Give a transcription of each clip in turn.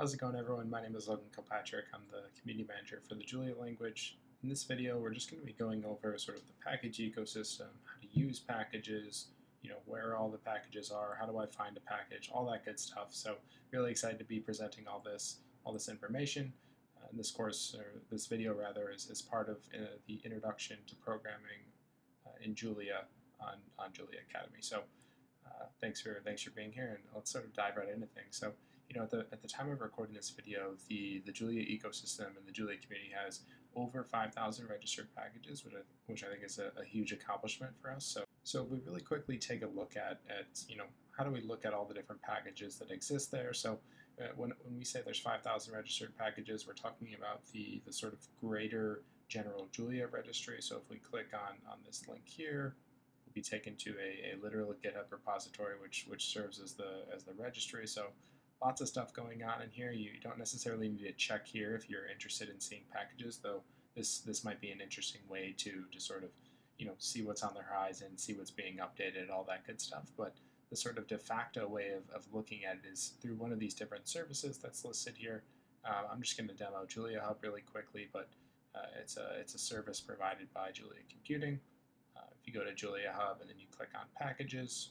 How's it going, everyone? My name is Logan Kilpatrick. I'm the community manager for the Julia language. In this video, we're just going to be going over sort of the package ecosystem, how to use packages, where all the packages are, how do I find a package, all that good stuff. So really excited to be presenting all this information. And this course, or this video rather, is part of the introduction to programming in Julia on Julia Academy. So thanks for being here, and let's sort of dive right into things. So at the time of recording this video, the Julia ecosystem and the Julia community has over 5,000 registered packages, which I think is a huge accomplishment for us. So if we really quickly take a look at how do we look at all the different packages that exist there. So when we say there's 5,000 registered packages, we're talking about the sort of greater general Julia registry. So if we click on this link here, we'll be taken to a literal GitHub repository, which serves as the registry. So lots of stuff going on in here. You don't necessarily need to check here if you're interested in seeing packages, though this might be an interesting way to sort of see what's on the horizon, see what's being updated, all that good stuff. But the sort of de facto way of looking at it is through one of these different services that's listed here. I'm just going to demo Julia Hub really quickly, but it's a service provided by Julia Computing. If you go to Julia Hub and then you click on packages,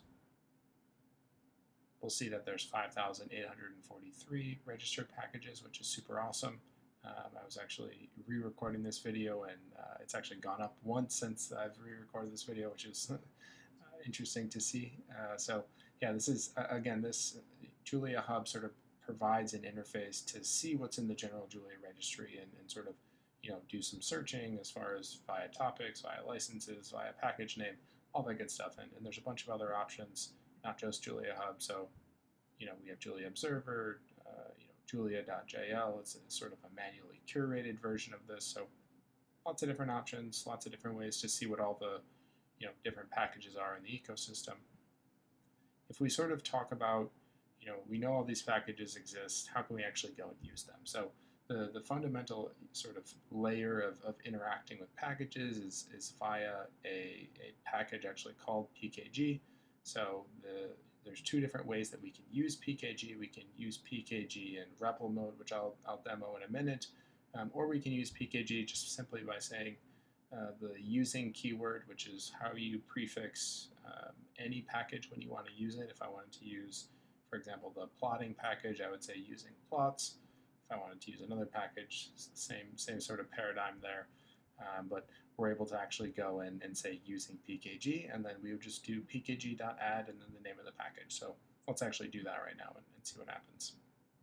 we'll see that there's 5,843 registered packages, which is super awesome. I was actually re-recording this video, and it's actually gone up once since I've re-recorded this video, which is interesting to see. So yeah, this is, again, this Julia Hub sort of provides an interface to see what's in the general Julia registry and sort of do some searching as far as via topics, via licenses, via package name, all that good stuff. And there's a bunch of other options, not just Julia Hub. So, we have Julia Observer, Julia.jl. It's sort of a manually curated version of this. So lots of different options, lots of different ways to see what all the, different packages are in the ecosystem. If we sort of talk about, we know all these packages exist, how can we actually go and use them? So the fundamental sort of layer of interacting with packages is via a package actually called PKG. So there's two different ways that we can use PKG. We can use PKG in REPL mode, which I'll demo in a minute, or we can use PKG just simply by saying the using keyword, which is how you prefix any package when you want to use it. If I wanted to use, for example, the plotting package, I would say using plots. If I wanted to use another package, same sort of paradigm there. But we're able to actually go and say using PKG, and then we would just do pkg.add and then the name of the package. So let's actually do that right now and see what happens.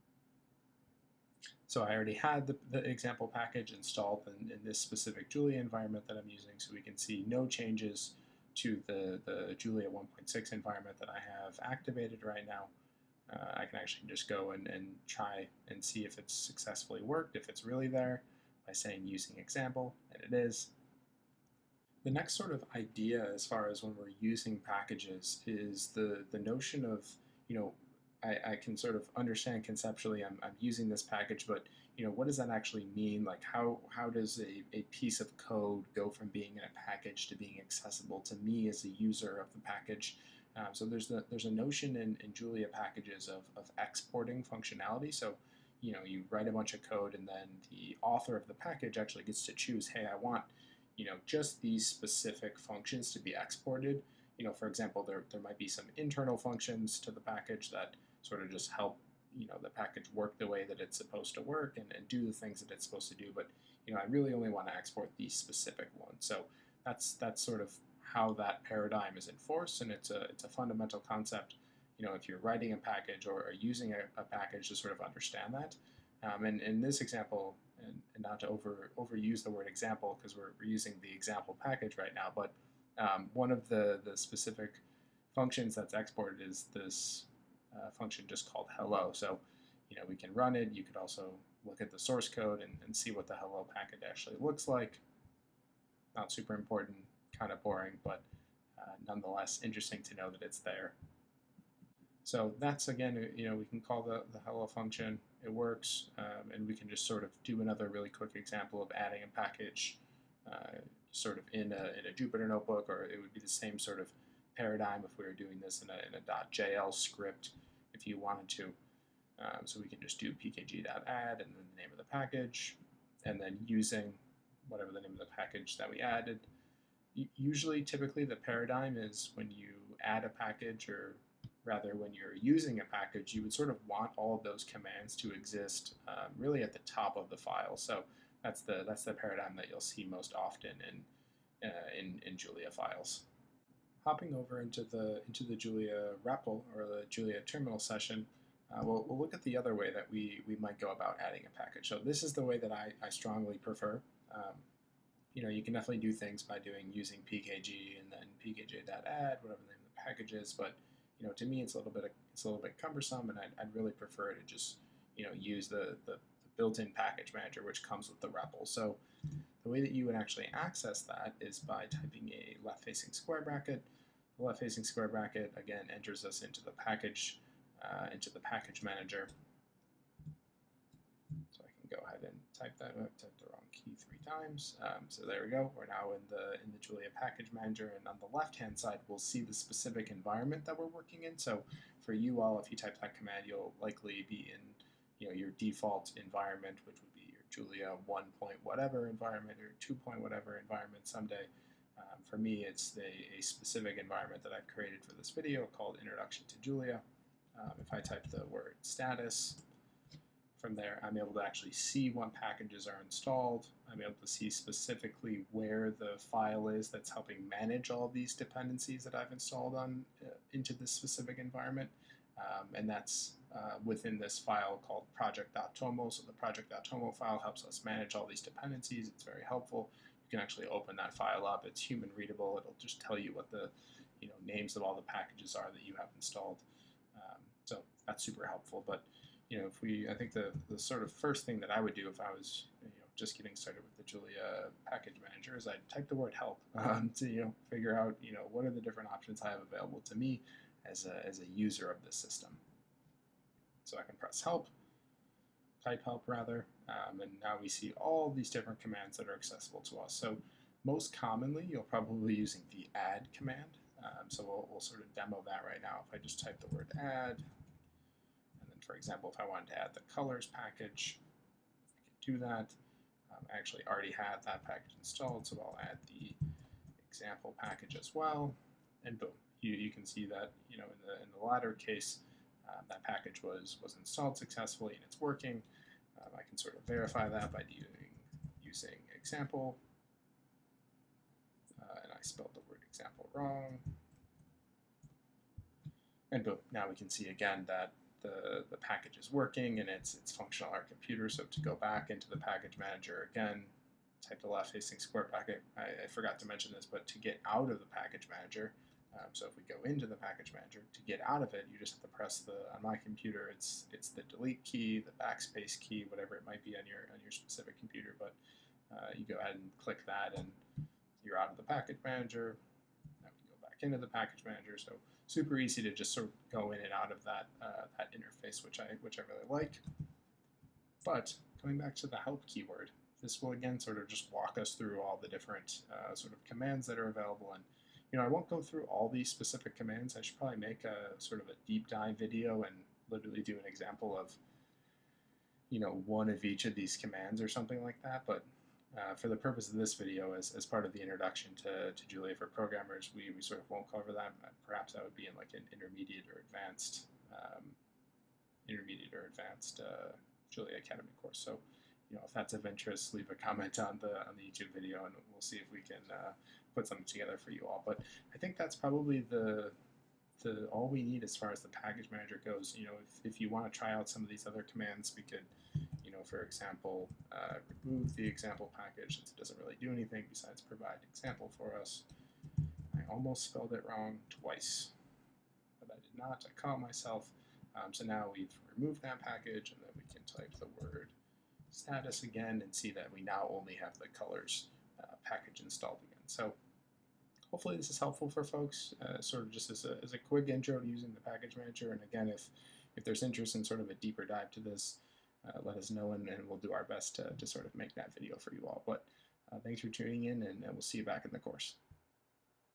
So I already had the example package installed in this specific Julia environment that I'm using, so we can see no changes to the Julia 1.6 environment that I have activated right now. I can actually just go and try and see if it's successfully worked, if it's really there, by saying using example, and it is. The next sort of idea as far as when we're using packages is the notion of, I can sort of understand conceptually I'm using this package, but what does that actually mean? Like how does a piece of code go from being in a package to being accessible to me as a user of the package? So there's a notion in Julia packages of exporting functionality. So you write a bunch of code, and then the author of the package actually gets to choose, hey, I want just these specific functions to be exported. For example, there might be some internal functions to the package that sort of just help the package work the way that it's supposed to work and do the things that it's supposed to do. But I really only want to export these specific ones. So that's sort of how that paradigm is enforced, and it's a fundamental concept. If you're writing a package or using a package to sort of understand that. And in this example, and not to overuse the word example because we're using the example package right now, but one of the specific functions that's exported is this function just called hello. So we can run it. You could also look at the source code and see what the hello package actually looks like. Not super important, kind of boring, but nonetheless interesting to know that it's there. So that's, again, we can call the hello function. It works, and we can just sort of do another really quick example of adding a package sort of in a Jupyter notebook, or it would be the same sort of paradigm if we were doing this in a .jl script if you wanted to. So we can just do pkg.add and then the name of the package, and then using whatever the name of the package that we added. Usually, typically, the paradigm is when you add a package, or rather when you're using a package, you would sort of want all of those commands to exist really at the top of the file. So that's the paradigm that you'll see most often in Julia files. Hopping over into the Julia REPL, or the Julia terminal session, we'll look at the other way that we might go about adding a package. So this is the way that I strongly prefer. You can definitely do things by using pkg and then pkg.add, whatever the name of the package is, but to me it's a little bit cumbersome, and I'd really prefer to just use the built-in package manager which comes with the REPL. So the way that you would actually access that is by typing a left-facing square bracket. The left-facing square bracket again enters us into the package manager. So I can go ahead and type that up. Type the wrong key 3 times. So there we go. We're now in the Julia package manager, and on the left-hand side, we'll see the specific environment that we're working in. So for you all, if you type that command, you'll likely be in your default environment, which would be your Julia 1 point whatever environment or 2 point whatever environment someday. For me, it's a specific environment that I've created for this video called Introduction to Julia. If I type the word status, from there I'm able to actually see what packages are installed. I'm able to see specifically where the file is that's helping manage all of these dependencies that I've installed into this specific environment. And that's within this file called project.toml. So the project.toml file helps us manage all these dependencies. It's very helpful. You can actually open that file up. It's human readable. It'll just tell you what the names of all the packages are that you have installed. So that's super helpful. But I think the sort of first thing that I would do if I was just getting started with the Julia package manager is I'd type the word help to figure out what are the different options I have available to me as a user of this system. So I can press help, type help rather, and now we see all these different commands that are accessible to us. So most commonly you'll probably be using the add command. So we'll sort of demo that right now. If I just type the word add, and then for example if I wanted to add the colors package, I can do that. I actually already had that package installed, so I'll add the example package as well, and boom. You can see that in the latter case that package was installed successfully and it's working. I can sort of verify that by using example, and I spelled the word example wrong, and boom, now we can see again that the package is working and it's functional on our computer. So to go back into the package manager again, type the left-facing square bracket. I forgot to mention this, but to get out of the package manager, so if we go into the package manager, to get out of it, you just have to press on my computer, it's the delete key, the backspace key, whatever it might be on your specific computer. But you go ahead and click that, and you're out of the package manager. Now we go back into the package manager. So super easy to just sort of go in and out of that interface, which I really like. But going back to the help keyword, this will again sort of just walk us through all the different sort of commands that are available. And I won't go through all these specific commands. I should probably make a sort of a deep dive video and literally do an example of one of each of these commands or something like that. But for the purpose of this video, as part of the introduction to Julia for programmers, we sort of won't cover that. Perhaps that would be in like an intermediate or advanced Julia Academy course. So if that's of interest, leave a comment on the YouTube video, and we'll see if we can put something together for you all. But I think that's probably all we need as far as the package manager goes. If you want to try out some of these other commands, we could, for example, remove the example package since it doesn't really do anything besides provide example for us. I almost spelled it wrong twice, but I did not. I caught myself. So now we've removed that package, and then we can type the word status again and see that we now only have the colors package installed again. So hopefully this is helpful for folks, sort of just as a quick intro to using the package manager. And again, if there's interest in sort of a deeper dive to this, let us know, and we'll do our best to sort of make that video for you all. But thanks for tuning in, and we'll see you back in the course.